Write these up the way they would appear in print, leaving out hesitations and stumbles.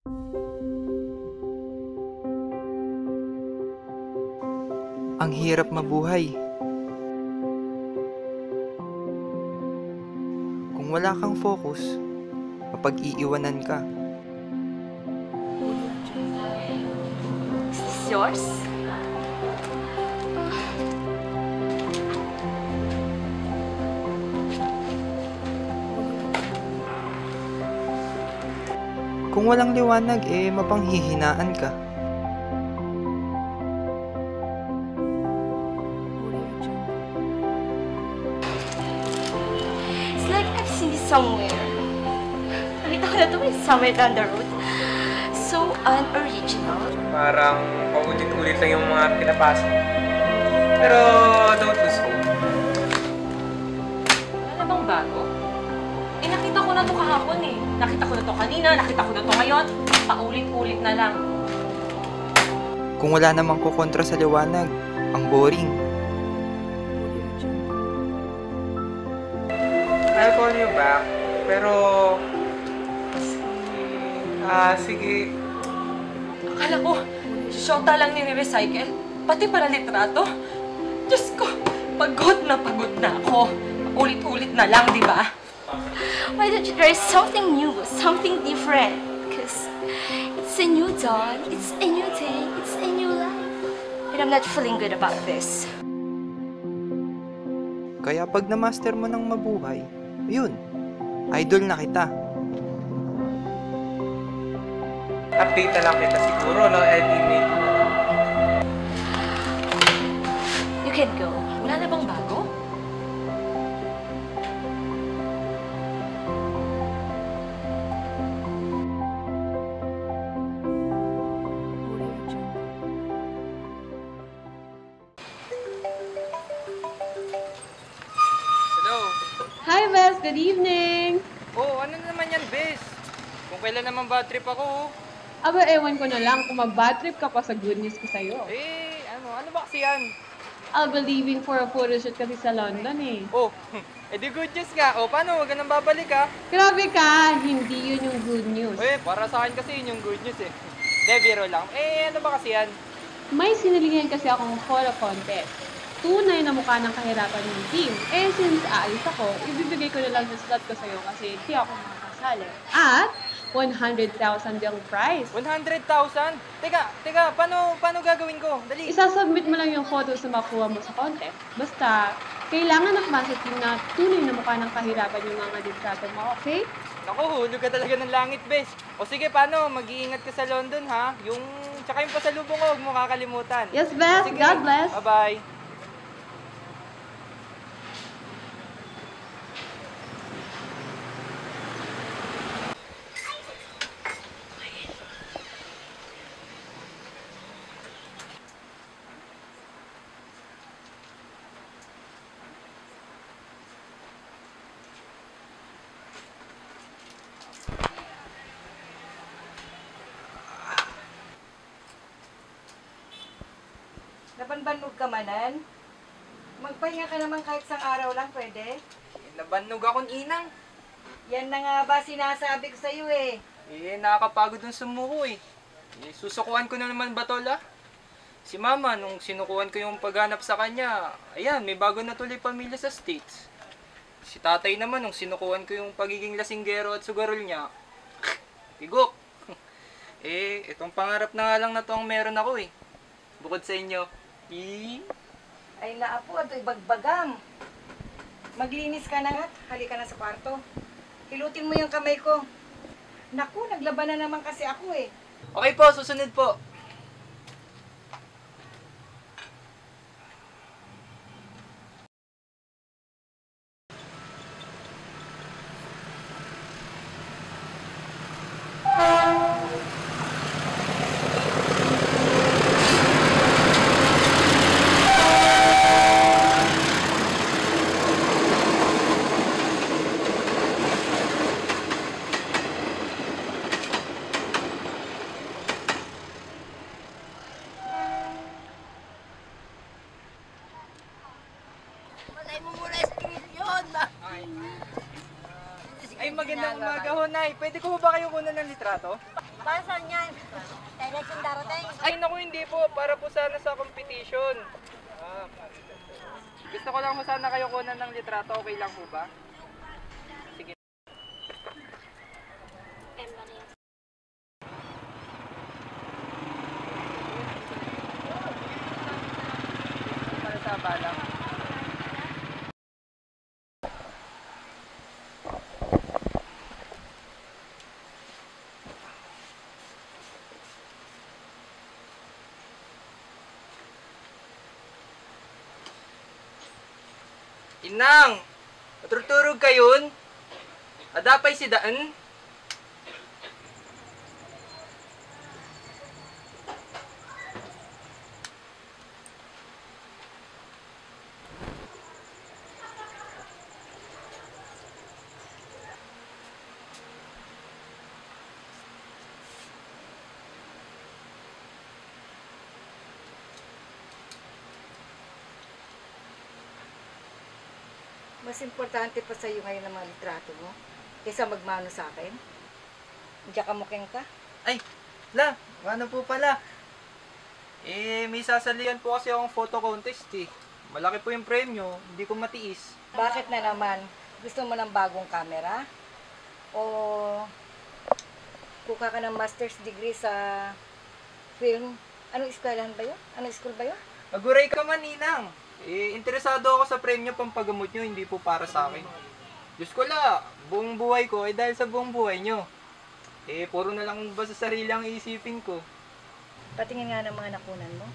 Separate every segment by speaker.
Speaker 1: Ang hirap mabuhay. Kung wala kang focus, mapag-iiwanan ka.
Speaker 2: Is this yours?
Speaker 1: Kung walang liwanag, mapanghihinaan ka.
Speaker 2: It's like I've seen this somewhere. Nakita ko na ito somewhere down the road. So unoriginal.
Speaker 3: Parang paulit-ulit lang yung mga pinapasok. Pero don't lose hope.
Speaker 4: Wala bang bago? Nakita ko na ito kahapon eh. Nakita ko na ito kanina, nakita ko na ito ngayon. Paulit-ulit na lang.
Speaker 1: Kung wala namang kukontra sa liwanag, ang boring.
Speaker 3: I'll call you back. Pero... sige.
Speaker 4: Akala ko, shota lang nire-recycle. Pati pala litrato. Diyos ko, pagod na ako. Ulit-ulit na lang, di ba?
Speaker 2: Why don't you try something new, something different? Because it's a new dawn, it's a new day, it's a new life. And I'm not feeling good about this.
Speaker 1: Kaya pag na-master mo ng mabuhay, yun, idol na kita.
Speaker 3: Update na lang kita siguro, no? Email.
Speaker 4: You can go. Wala na bang bago?
Speaker 5: Hi, Bes! Good evening!
Speaker 3: Oh, ano naman yan, Bes? Kung kailan naman bad trip ako,
Speaker 5: Aba, ewan ko na lang kung mag-bad trip ka pa sa good news ko sa'yo.
Speaker 3: ano ba kasi yan?
Speaker 5: I'll be leaving for a photoshoot kasi sa London eh.
Speaker 3: Oh, edi good news nga. O, paano? Huwag ka nang babalik, ha?
Speaker 5: Grabe ka! Hindi yun yung good news.
Speaker 3: Para sa akin kasi yun yung good news, eh. De, biro lang. Ano ba kasi yan?
Speaker 5: May sinilingan kasi akong photo contest. Tunay na mukha ng kahirapan ng team. Since aalis ako, ibibigay ko na lang yung slot ko sa'yo kasi hindi ako makakasali. At 100,000 yung prize.
Speaker 3: 100,000? Teka, paano gagawin ko? Dali.
Speaker 5: Isasubmit mo lang yung photos na makuha mo sa contest. Basta, kailangan nakabasa sa team na tunay na mukha ng kahirapan yung mga litrato mo, okay?
Speaker 3: Naku, hulog ka talaga ng langit, Bes. O sige, paano? Mag-iingat ka sa London, ha? Tsaka yung pasalubong ko, huwag mo kakalimutan.
Speaker 5: Yes, Beth.
Speaker 3: Sige.
Speaker 5: God bless.
Speaker 3: Bye-bye.
Speaker 6: Nabanbanog ka manan? Magpahinga ka naman kahit isang araw lang, pwede?
Speaker 3: Nabannog akong inang.
Speaker 6: Yan na nga ba sinasabi ko sa'yo eh.
Speaker 3: Nakakapagod ng sumuko eh. Susukuan ko na naman ba, tol, ah? Si mama, nung sinukuhan ko yung paghanap sa kanya, ayan, may bago na tuloy pamilya sa States. Si tatay naman, nung sinukuhan ko yung pagiging lasinggero at sugarol niya, bigok. Itong pangarap na nga lang na to ang meron ako eh. Bukod sa inyo.
Speaker 6: Ay naapo, ito'y bagbagam. Maglinis ka na nga, halika na sa kwarto. Hilutin mo yung kamay ko. Naku, naglaban na naman kasi ako eh.
Speaker 3: Okay po, susunod po. Ay, magandang umaga ho, Nay. Pwede ko ba kayo kunan ng litrato?
Speaker 6: Para saan yan? Direction darating.
Speaker 3: Ay, naku, hindi po. Para po sana sa competition. Gusto ko lang po sana kayo kunan ng litrato. Okay lang po ba? Sige. Para sa balang. Inang! Maturturog kayon? Adapay si daan?
Speaker 6: Mas importante pa sa'yo ngayon ang mga litrato mo kaysa magmano sa akin. Diyan ka mukhang ka.
Speaker 3: Ay, ano po pala? May sasalihan po kasi akong photo contest eh. Malaki po yung premyo, hindi ko matiis.
Speaker 6: Bakit na naman? Gusto mo ng bagong camera? O kuka ka ng master's degree sa film? Anong eskwelahan ba yun? Anong school ba yun?
Speaker 3: Aguray ka man, Ninang. Interesado ako sa premyo pampagamot nyo, hindi po para sa akin. Diyos ko la, buong buhay ko ay dahil sa buong buhay nyo. Puro na lang ba sa sarili ang isipin ko.
Speaker 6: Patingin nga ng mga nakunan mo.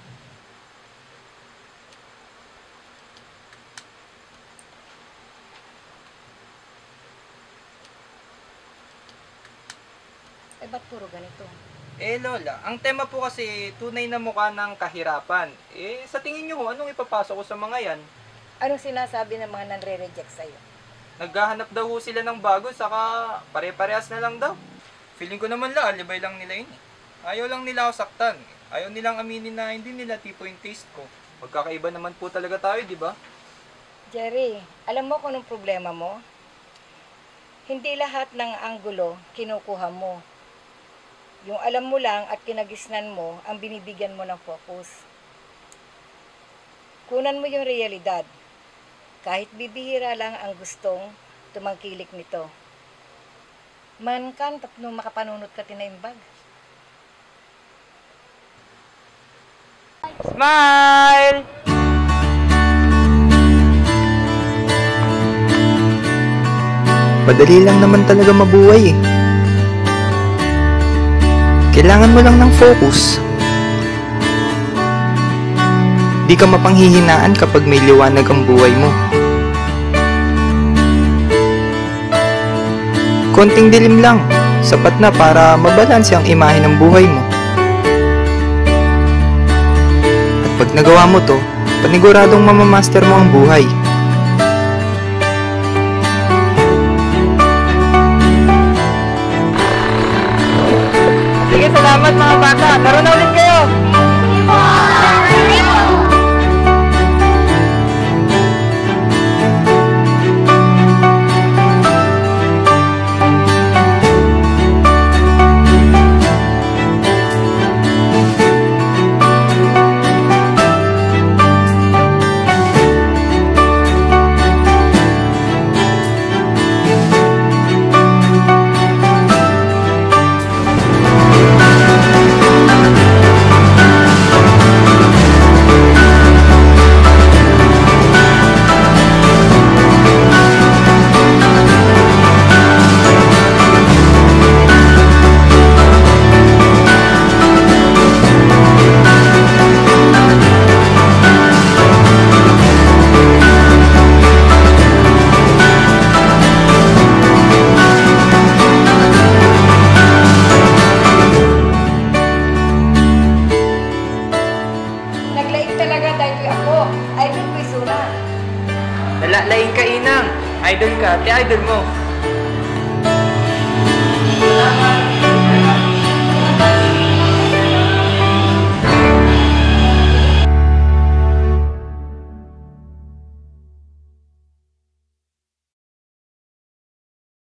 Speaker 6: Ba't puro ganito?
Speaker 3: Lola, ang tema po kasi tunay na mukha ng kahirapan. Sa tingin nyo, anong ipapasok ko sa mga yan?
Speaker 6: Anong sinasabi ng mga nanre-reject sa'yo?
Speaker 3: Naghahanap daw ho sila ng bago, saka pare-parehas na lang daw. Feeling ko naman alibay lang nila yun. Ayaw lang nila ako saktan. Ayaw nilang aminin na hindi nila tipo yung taste ko. Magkakaiba naman po talaga tayo, di ba?
Speaker 6: Jerry, alam mo kung anong problema mo? Hindi lahat ng anggulo kinukuha mo. Yung alam mo lang at kinagisnan mo ang binibigyan mo ng focus. Kunan mo yung realidad. Kahit bibihira lang ang gustong tumangkilik nito. Man kan, tapno makapanunod ka tinaimbag.
Speaker 3: Smile!
Speaker 1: Madali lang naman talaga mabuhay eh. Kailangan mo lang ng focus. Di ka mapanghihinaan kapag may liwanag ang buhay mo. Konting dilim lang, sapat na para mabalanse ang imahe ng buhay mo. At pag nagawa mo to, paniguradong mamamaster mo ang buhay.
Speaker 3: Sige, salamat mga bata. Laro na ulit kayo! Nalalaing ka, Inang. Idol ka, idol mo.